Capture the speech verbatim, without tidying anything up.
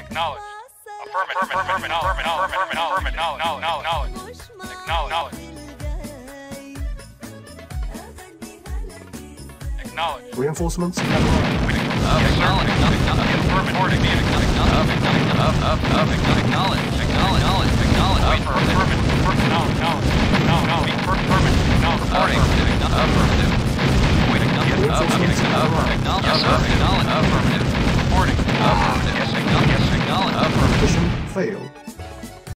Acknowledge. Affirmative. Affirmative. Affirmative. Affirmative. Knowledge. Knowledge. Acknowledge. Acknowledge. Reinforcements have Acknowledge. Acknowledge. Acknowledge. Acknowledge. Acknowledge. Acknowledge. Affirmative. Knowledge. Knowledge. Knowledge. Affirmative. Affirmative. Affirmative. Acknowledge. Acknowledge. Affirmative. Reporting. Affirmative. Acknowledge. Acknowledge. Affirmative. mission failed.